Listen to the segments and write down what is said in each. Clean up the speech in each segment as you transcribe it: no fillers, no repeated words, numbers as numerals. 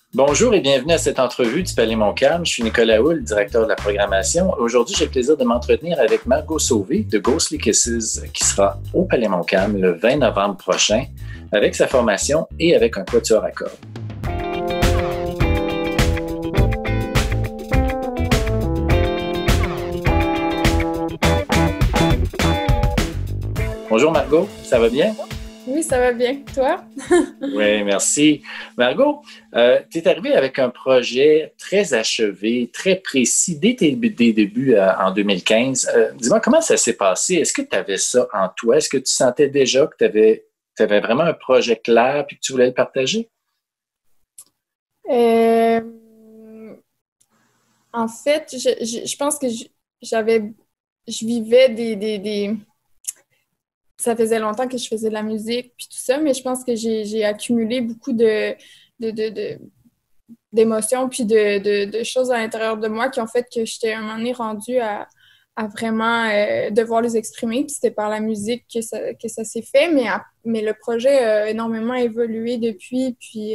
Bonjour et bienvenue à cette entrevue du Palais Montcalm. Je suis Nicolas Hull, directeur de la programmation. Aujourd'hui, j'ai le plaisir de m'entretenir avec Margot Sauvé de Ghostly Kisses, qui sera au Palais Montcalm le 20 novembre prochain avec sa formation et avec un quatuor à cordes. Bonjour Margot, ça va bien? Oui, ça va bien. Toi? Oui, merci. Margot, tu es arrivée avec un projet très achevé, très précis dès tes débuts en 2015. Dis-moi, comment ça s'est passé? Est-ce que tu avais ça en toi? Est-ce que tu sentais déjà que tu avais vraiment un projet clair et que tu voulais le partager? Euh, En fait, je pense que je vivais des. Ça faisait longtemps que je faisais de la musique puis tout ça, mais je pense que j'ai accumulé beaucoup de, de- de- d'émotions puis de choses à l'intérieur de moi qui ont fait que j'étais à un moment donné rendue à vraiment devoir les exprimer. Puis c'était par la musique que ça s'est fait, mais le projet a énormément évolué depuis. Puis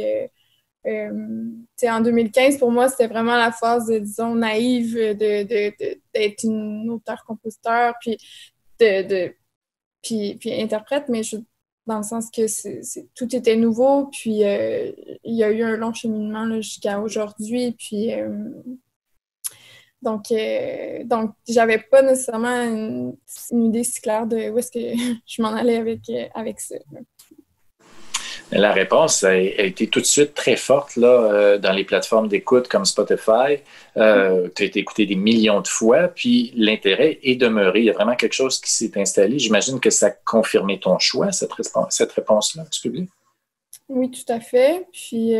en 2015, pour moi, c'était vraiment la phase, disons, naïve d'être une auteure-compositeur, de, puis interprète, mais dans le sens que tout était nouveau, puis il y a eu un long cheminement là, jusqu'à aujourd'hui, puis donc j'avais pas nécessairement une idée si claire de où est-ce que je m'en allais avec ça. La réponse a été tout de suite très forte là, dans les plateformes d'écoute comme Spotify. Tu as été écouté des millions de fois, puis l'intérêt est demeuré. Il y a vraiment quelque chose qui s'est installé. J'imagine que ça a confirmé ton choix, cette réponse-là du public. Oui, tout à fait. Puis,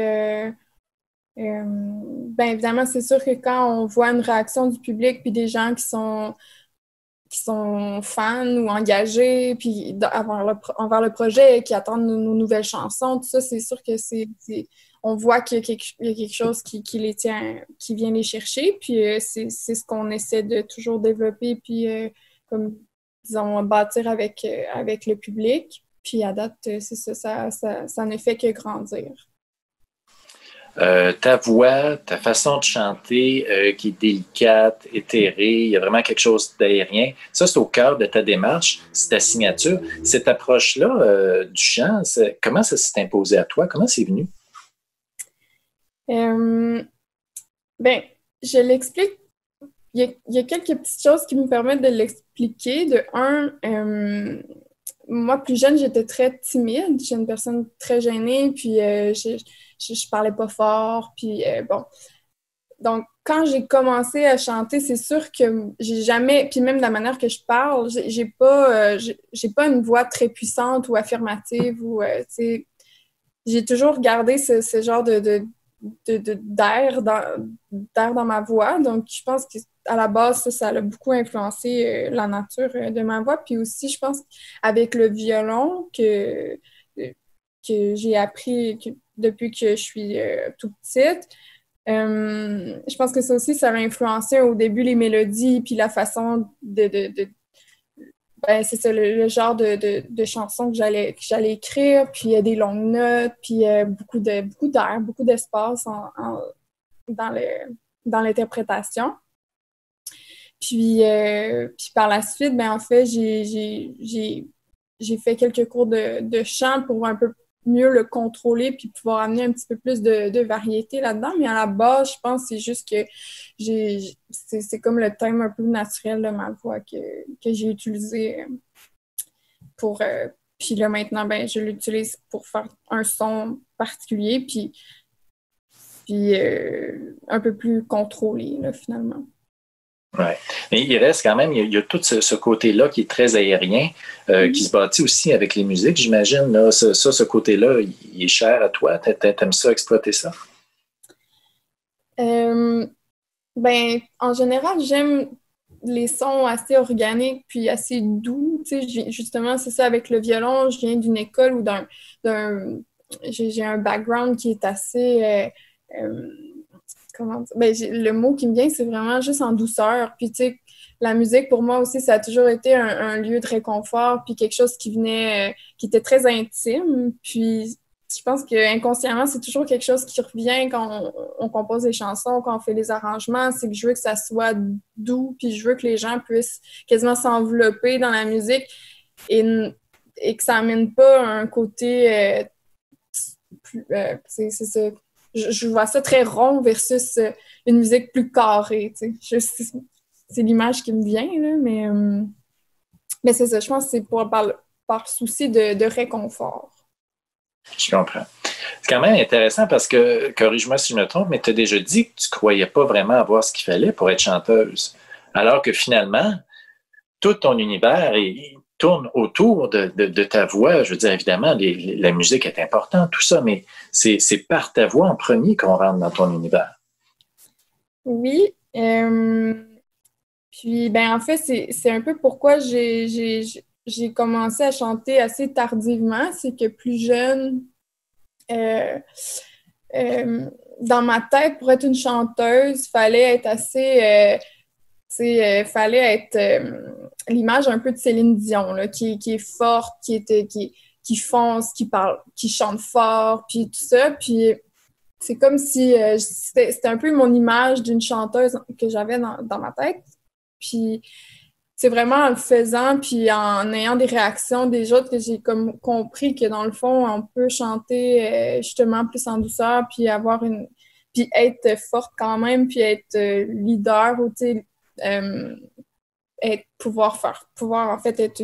ben évidemment, c'est sûr que quand on voit une réaction du public, puis des gens qui sont fans ou engagés, puis envers le projet, qui attendent nos nouvelles chansons, tout ça, c'est sûr que on voit qu'il y a quelque chose qui les tient, qui vient les chercher, puis c'est ce qu'on essaie de toujours développer, puis comme, disons, bâtir avec le public. Puis à date, c'est ça ne fait que grandir. Ta voix, ta façon de chanter qui est délicate, éthérée, il y a vraiment quelque chose d'aérien. Ça, c'est au cœur de ta démarche, c'est ta signature. Cette approche-là du chant, comment ça s'est imposé à toi? Comment c'est venu? Ben, je l'explique. Il y a quelques petites choses qui me permettent de l'expliquer. De un, moi, plus jeune, j'étais très timide. J'étais une personne très gênée, puis je parlais pas fort, puis bon. Donc, quand j'ai commencé à chanter, c'est sûr que j'ai jamais, puis même de la manière que je parle, j'ai pas une voix très puissante ou affirmative ou, tu sais, j'ai toujours gardé ce genre d'air dans ma voix. Donc, je pense qu'à la base, ça a beaucoup influencé la nature de ma voix. Puis aussi, je pense avec le violon que j'ai appris depuis que je suis toute petite. Je pense que ça aussi, ça a influencé au début les mélodies puis la façon ben, c'est ça, le genre de chansons que j'allais écrire, puis des longues notes, puis beaucoup d'air, beaucoup d'espace dans l'interprétation. Puis par la suite, ben, en fait, j'ai fait quelques cours de chant pour un peu mieux le contrôler puis pouvoir amener un petit peu plus de variété là-dedans. Mais à la base, je pense que c'est juste que c'est comme le thème un peu naturel de ma voix que j'ai utilisé pour... puis là, maintenant, ben, je l'utilise pour faire un son particulier puis un peu plus contrôlé, là, finalement. Oui. Mais il reste quand même, il y a tout ce côté-là qui est très aérien, qui se bâtit aussi avec les musiques, j'imagine. Là, ce côté-là, il est cher à toi. T'aimes ça, exploiter ça? Ben, en général, j'aime les sons assez organiques puis assez doux. Tu sais, justement, c'est ça avec le violon. Je viens d'une école ou d'un j'ai un background qui est assez comment dire? Ben, le mot qui me vient, c'est vraiment juste en douceur. Puis tu sais, la musique pour moi aussi, ça a toujours été un lieu de réconfort puis quelque chose qui venait qui était très intime. Puis je pense qu'inconsciemment, c'est toujours quelque chose qui revient quand on compose des chansons, quand on fait des arrangements. C'est que je veux que ça soit doux, puis je veux que les gens puissent quasiment s'envelopper dans la musique et que ça amène pas un côté c'est ça. Je vois ça très rond versus une musique plus carrée, tu sais. C'est l'image qui me vient, là, mais c'est ça. Je pense que c'est par souci de réconfort. Je comprends. C'est quand même intéressant parce que, corrige-moi si je me trompe, mais tu as déjà dit que tu ne croyais pas vraiment avoir ce qu'il fallait pour être chanteuse. Alors que finalement, tout ton univers tourne autour de ta voix. Je veux dire, évidemment, la musique est importante, tout ça, mais c'est par ta voix en premier qu'on rentre dans ton univers. Oui. Puis, ben en fait, c'est un peu pourquoi j'ai commencé à chanter assez tardivement. C'est que plus jeune, euh, dans ma tête, pour être une chanteuse, fallait être assez... fallait être l'image un peu de Céline Dion, là, qui est forte, qui fonce, qui parle, qui chante fort, puis tout ça. Puis c'est comme si c'était un peu mon image d'une chanteuse que j'avais dans ma tête. Puis c'est vraiment en le faisant, puis en ayant des réactions des autres que j'ai comme compris que dans le fond, on peut chanter justement plus en douceur, puis puis être forte quand même, puis être leader, ou tu sais, pouvoir en fait être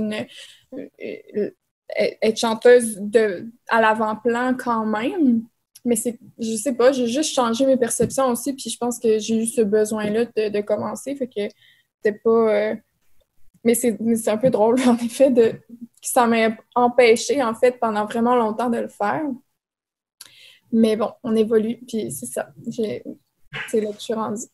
être chanteuse à l'avant-plan quand même. Mais je sais pas, j'ai juste changé mes perceptions aussi, puis je pense que j'ai eu ce besoin-là de commencer, fait que c'était pas... mais c'est un peu drôle, en effet, que ça m'a empêché, en fait, pendant vraiment longtemps de le faire. Mais bon, on évolue, puis c'est ça. C'est là que je suis rendue.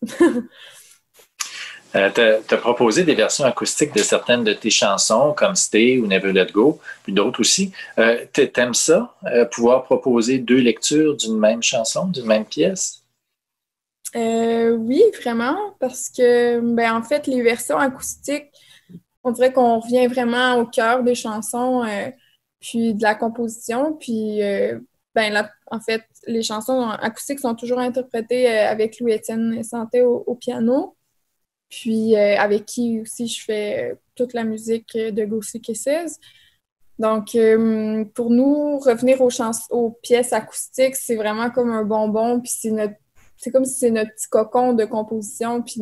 Tu as proposé des versions acoustiques de certaines de tes chansons, comme Stay ou Never Let Go, puis d'autres aussi. T'aimes ça, pouvoir proposer deux lectures d'une même chanson, d'une même pièce? Oui, vraiment, parce que, ben, en fait, les versions acoustiques, on dirait qu'on revient vraiment au cœur des chansons, puis de la composition, puis, ben, en fait, les chansons acoustiques sont toujours interprétées avec Louis-Étienne Santé au piano, puis avec qui aussi je fais toute la musique de Ghostly Kisses. Donc, pour nous, revenir aux pièces acoustiques, c'est vraiment comme un bonbon, puis c'est comme si c'est notre petit cocon de composition, puis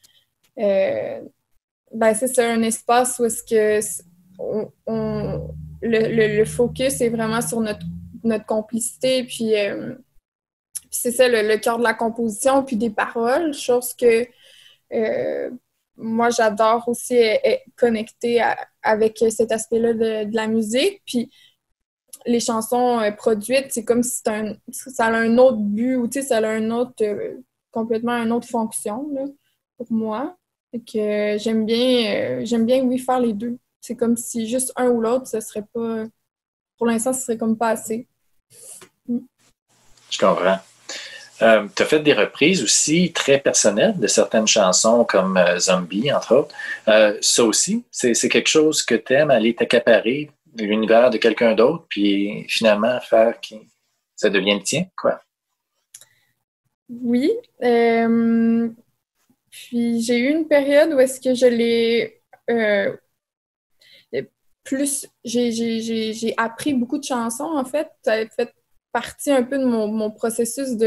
ben c'est un espace où est-ce que le focus est vraiment sur notre complicité, puis c'est ça le cœur de la composition, puis des paroles, chose que euh, moi j'adore aussi être connecter avec cet aspect-là de la musique, puis les chansons produites, c'est comme si ça a un autre but, ou tu sais, ça a complètement une autre fonction là, pour moi. Et que j'aime bien, oui, faire les deux. C'est comme si juste un ou l'autre, ce serait pas, pour l'instant, ce serait comme pas assez. Je comprends. Tu as fait des reprises aussi très personnelles de certaines chansons comme Zombie, entre autres. Ça aussi, c'est quelque chose que tu aimes, aller t'accaparer l'univers de quelqu'un d'autre, puis finalement faire que ça devienne le tien, quoi. Oui. Puis j'ai eu une période où est-ce que je l'ai j'ai appris beaucoup de chansons, en fait. Ça a fait partie un peu de mon processus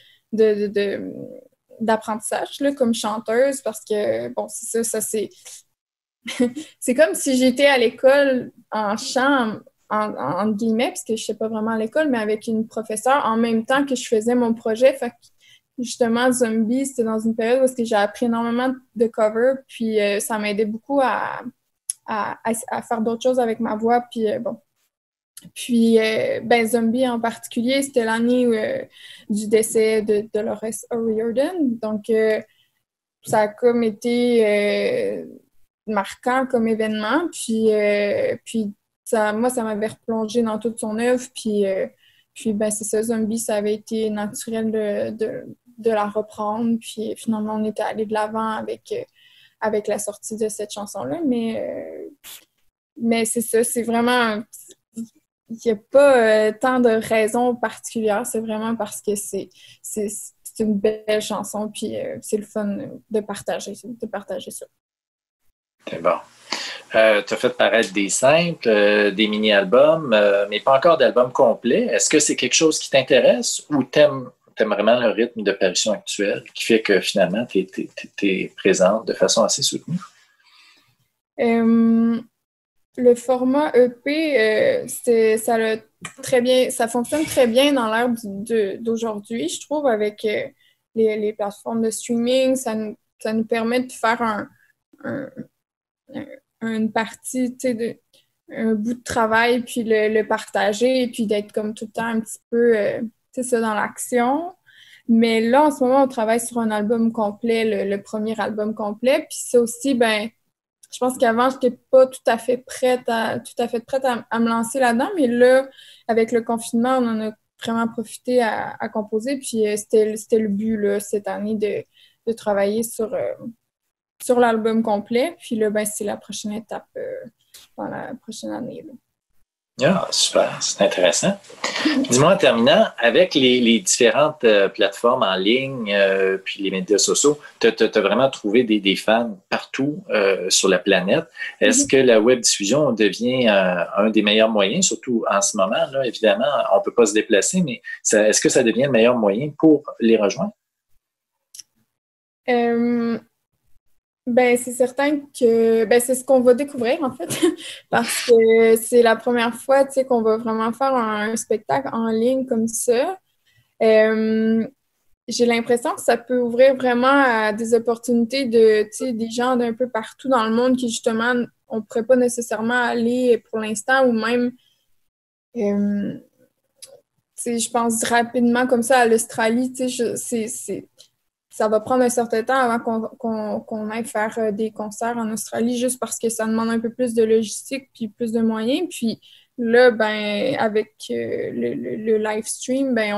d'apprentissage là, comme chanteuse, parce que, bon, c'est ça c'est... c'est comme si j'étais à l'école en chant, entre guillemets, parce que je ne sais pas vraiment à l'école, mais avec une professeure en même temps que je faisais mon projet. Fait que, justement, Zombie, c'était dans une période où j'ai appris énormément de covers, puis ça m'aidait beaucoup à faire d'autres choses avec ma voix, puis bon. Puis, ben, Zombie en particulier, c'était l'année du décès de Dolores O'Riordan. Donc, ça a comme été marquant comme événement. Puis moi, ça m'avait replongé dans toute son œuvre. Puis ben, c'est ça, Zombie, ça avait été naturel de la reprendre. Puis finalement, on était allé de l'avant avec la sortie de cette chanson-là. Mais c'est ça, c'est vraiment... n'y a pas tant de raisons particulières. C'est vraiment parce que c'est une belle chanson, puis c'est le fun de partager ça. C'est bon. Tu as fait paraître des simples, des mini-albums, mais pas encore d'album complet. Est-ce que c'est quelque chose qui t'intéresse ou t'aimes vraiment le rythme de parution actuel qui fait que finalement, tu es présente de façon assez soutenue? Le format EP, ça fonctionne très bien dans l'ère d'aujourd'hui, je trouve, avec les plateformes de streaming. Ça nous permet de faire une partie, tu sais, un bout de travail, puis le partager, et puis d'être comme tout le temps un petit peu, tu sais, ça dans l'action. Mais là, en ce moment, on travaille sur un album complet, le premier album complet. Puis ça aussi, ben, je pense qu'avant, je n'étais pas tout à fait prête à me lancer là-dedans. Mais là, avec le confinement, on en a vraiment profité à composer. Puis c'était le but, là, cette année, de travailler sur l'album complet. Puis là, ben, c'est la prochaine étape dans la prochaine année, là. Ah, super, c'est intéressant. Dis-moi en terminant, avec les différentes plateformes en ligne, puis les médias sociaux, tu as vraiment trouvé des fans partout sur la planète. Est-ce que la web diffusion devient un des meilleurs moyens, surtout en ce moment, là, évidemment, on ne peut pas se déplacer, mais est-ce que ça devient le meilleur moyen pour les rejoindre? Ben, c'est certain que c'est ce qu'on va découvrir, en fait, parce que c'est la première fois, tu sais, qu'on va vraiment faire un spectacle en ligne comme ça. J'ai l'impression que ça peut ouvrir vraiment à des opportunités tu sais, des gens d'un peu partout dans le monde qui, justement, on ne pourrait pas nécessairement aller pour l'instant, ou même, tu sais, je pense rapidement comme ça à l'Australie, tu sais, ça va prendre un certain temps avant qu'on aille faire des concerts en Australie, juste parce que ça demande un peu plus de logistique puis plus de moyens. Puis là, ben, avec le live stream, ben,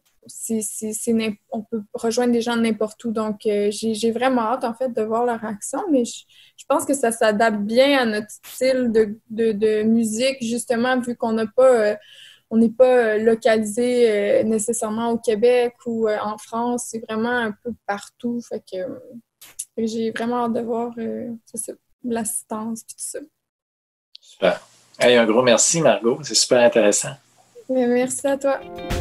on peut rejoindre des gens de n'importe où. Donc, j'ai vraiment hâte, en fait, de voir leur réaction, mais je pense que ça s'adapte bien à notre style de musique, justement, vu qu'on n'a pas... on n'est pas localisé nécessairement au Québec ou en France. C'est vraiment un peu partout. Fait que j'ai vraiment hâte de voir l'assistance et tout ça. Super. Hey, un gros merci, Margot. C'est super intéressant. Mais merci à toi.